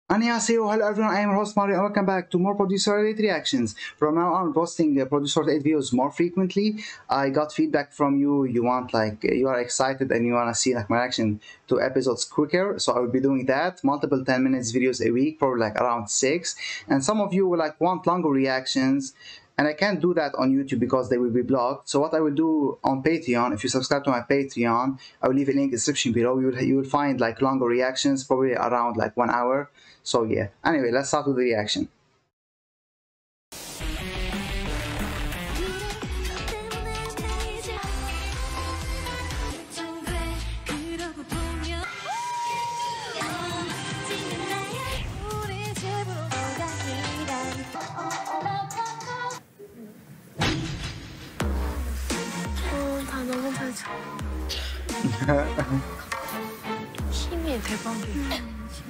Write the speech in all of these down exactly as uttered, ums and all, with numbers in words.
Annyeonghaseyo, hello everyone, I am your host Mario and welcome back to more Producer eight reactions. From now on, posting uh, Producer eight videos more frequently. I got feedback from you, you want like, you are excited and you want to see like my reaction to episodes quicker, so I will be doing that, multiple ten minutes videos a week, probably like around six. And some of you will like want longer reactions, and I can't do that on YouTube because they will be blocked. So what I will do on Patreon, if you subscribe to my Patreon, I will leave a link in the description below. You will, you will find like longer reactions, probably around like one hour. So yeah, anyway, let's start with the reaction. 힘이 대박이야.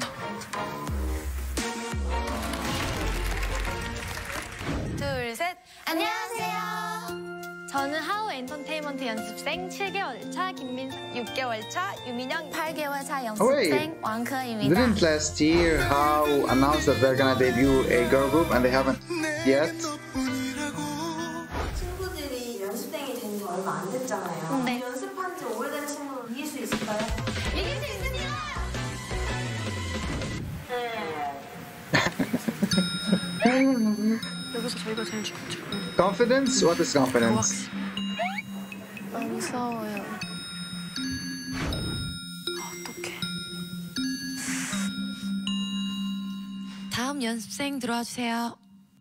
둘, 셋. 안녕하세요. 저는 하우 엔터테인먼트 연습생 칠 개월 차 김민수, 육 개월 차 유민영, 팔 개월 차 연습생 왕크입니다. Didn't last year how announced that they're gonna debut a girl group and they haven't yet? 친구들이 연습생이 된 지 얼마 안 됐잖아요. 네. 연습한 지 오래된 친구를 이길 수 있을까요? 이길 수 있습니다. 여기서 저희가 제일 좋죠. Confidence? What is confidence? 너무 무서워요. 아, 어떡해. 다음 연습생 들어와 주세요.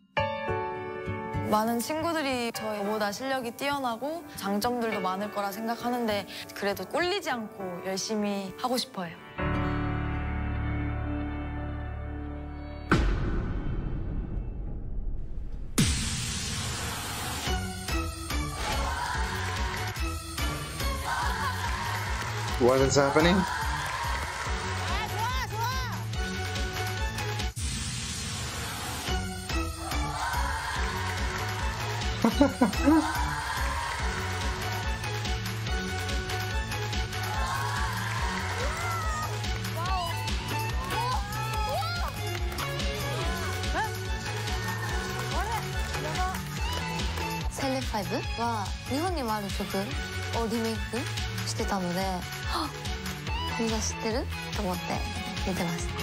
많은 친구들이 저보다 실력이 뛰어나고 장점들도 많을 거라 생각하는데 그래도 꼴리지 않고 열심히 하고 싶어요. What is happening? 셀렉ファイブは日本にもある曲をリメイクしてたので、あ、みんな知ってると思って見てました。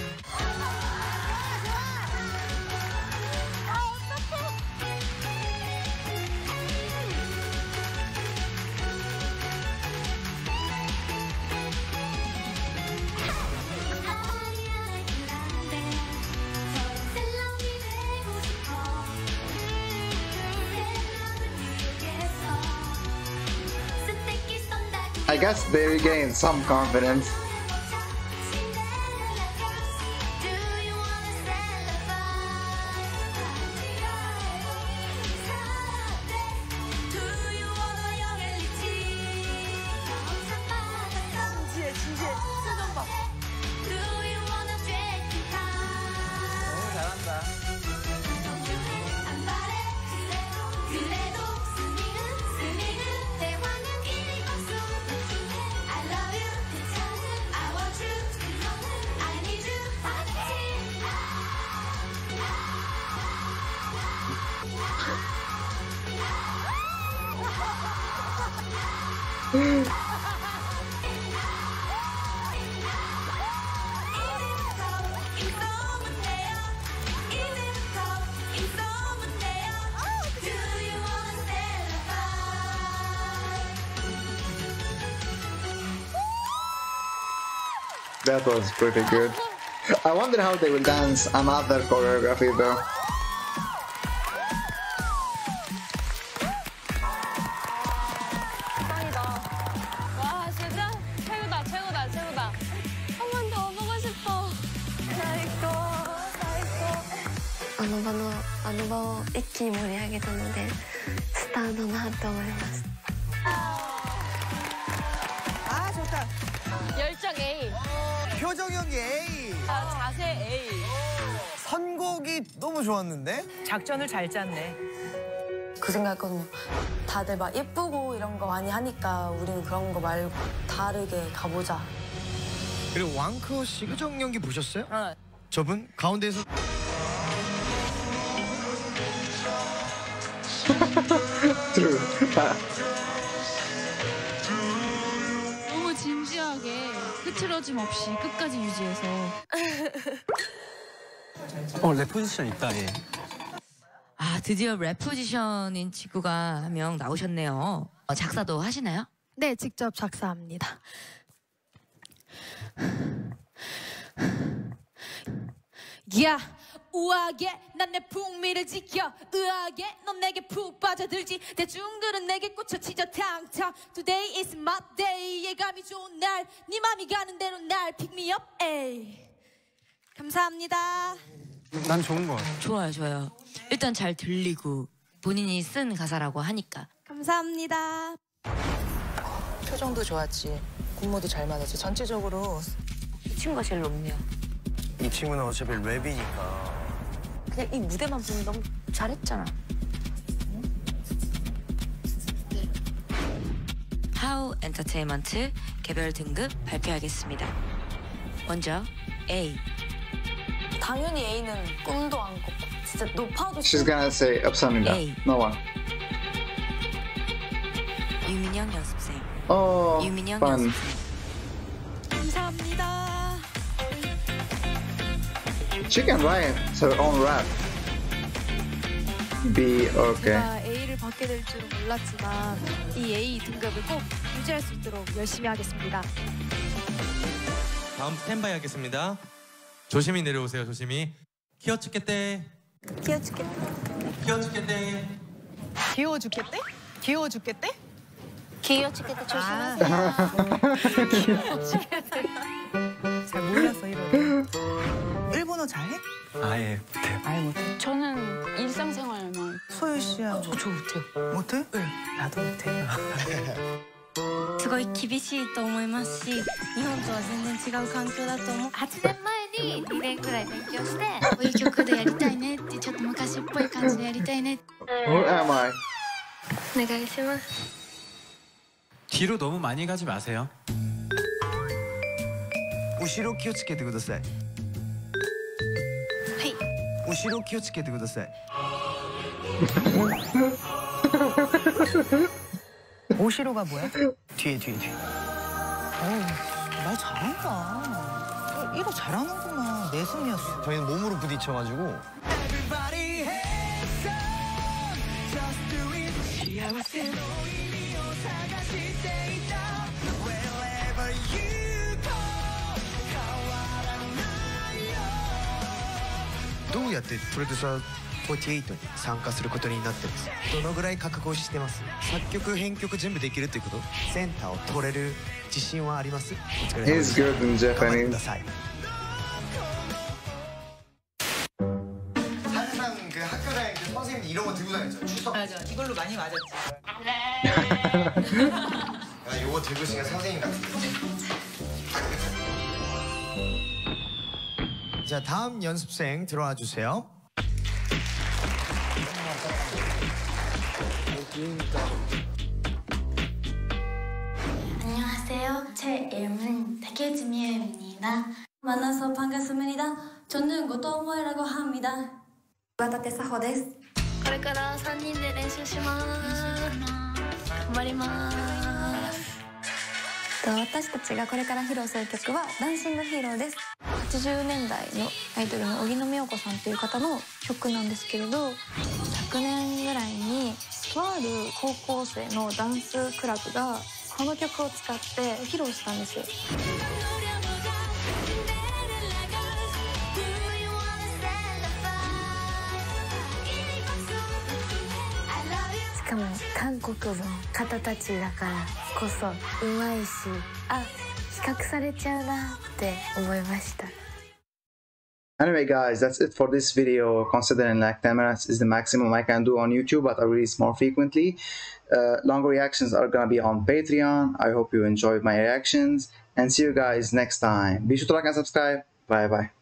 I guess they regained some confidence. That was pretty good. I wonder how they will dance another choreography though. 와, 진짜 최고다, 최고다, 최고다. 한 번 더 보고 싶어. 사이코, 사이코. あの場のあの場を一気に盛り上げたのでスターだなと思います。 아 좋다. 열정 A. 표정력이 A. 아, 자세 A. 선곡이 너무 좋았는데? 작전을 잘 짰네. 그 생각했거든요. 다들 막 예쁘고 이런 거 많이 하니까 우리는 그런 거 말고 다르게 가보자. 그리고 왕크 시그적 연기 보셨어요? 어. 저분 가운데에서 True. 너무 진지하게 흐트러짐 없이 끝까지 유지해서. 어, 랩 포지션 있다, 예. 아, 드디어 랩 포지션인 친구가 한 명 나오셨네요. 어, 작사도 하시나요? 네, 직접 작사합니다. 야, 우아하게 난 내 풍미를 지켜 의아하게 넌 내게 푹 빠져들지 대중들은 내게 꽂혀 치저 탕탕 Today is my day 예감이 좋은 날 네 맘이 가는 대로 날 pick me up 에이. 감사합니다. 난 좋은 거 같아. 좋아요, 좋아요. 일단 잘 들리고 본인이 쓴 가사라고 하니까. 감사합니다. 표정도 좋았지. 군무도 잘 맞았지. 전체적으로 이 친구가 제일 높네요. 이 친구는 어차피 랩이니까. 그냥 이 무대만 보면 너무 잘했잖아. 하우 엔터테인먼트 개별 등급 발표하겠습니다. 먼저 A. 당연히 A는 꿈도 안 꿨고 진짜 높아도 She's gonna say 없습니다. A. No one. 유민영 연습생. Oh, 유민영 fun. 연습생. 감사합니다. She can write her own rap. B, okay. 제가 A를 받게 될 줄은 몰랐지만 이 A 등급을 꼭 유지할 수 있도록 열심히 하겠습니다. 다음 스탠바이 하겠습니다. 조심히 내려오세요. 조심히. 키워 죽겠대. 키워 죽겠다. 키워 죽겠대. 귀여워 죽겠대? 귀여워 죽겠대? 귀여워 죽겠다 조심하세요. 잘 몰랐어 이런. 일본어 잘해? 아예 못해요. 아예 못해. 저는 일상생활만. 소유 씨야. 저, 저 못해요. 못해? 네. 나도 못해. すごい厳しいと思いますし、日本とは全然違う環境だと思う。はちねんまえににねんくらい勉強して、こういう曲でやりたいねって、ちょっと昔っぽい感じでやりたいね。 Who am I? お願いします。 뒤로 너무 많이 가지 마세요. 後ろ気をつけてください。 はい。 後ろ気をつけてください。 오시로가 뭐야? 뒤에 뒤에 뒤에. 어우, 말 잘한다. 이거 잘하는구나. 내숭이었어. 저희는 몸으로 부딪혀가지고. 어떻게 하면 프로듀서 사십팔に参加することになってます。どのぐらい覚悟してます？作曲編曲全部できるってこと？センターを取れる自信はあります？お疲れ様です。 He's good in 頑張ってく Japanese. ださい。 항상 그 학교 다닐 때 선생님이 이런 거 들고 다녔죠. 추석. 맞아. 이걸로 많이 맞았지. 아, 이거 들고 있으니까 선생님 같은데. 자, 다음 연습생 들어와 주세요. 안녕하세요. 제 이름은 타케우치 미유입니다. 만나서 반갑습니다. 저는 고토모에라고 합니다. 와타테 사호です. これからさんにんで練習します。頑張ります。私たちがこれから披露する曲はダンシングヒーローです。はちじゅうねんだいのアイドルの荻野目洋子さんという方の曲なんですけれど、昨年ぐらいにとある高校生のダンスクラブがこの曲を使って披露したんですよ。しかも韓国の方たちだからこそうまいし、あ、比較されちゃうなって思いました。 Anyway guys, that's it for this video. Considering like ten minutes is the maximum I can do on YouTube, but I release more frequently. Uh, longer reactions are gonna be on Patreon. I hope you enjoyed my reactions and see you guys next time. Be sure to like and subscribe. Bye bye.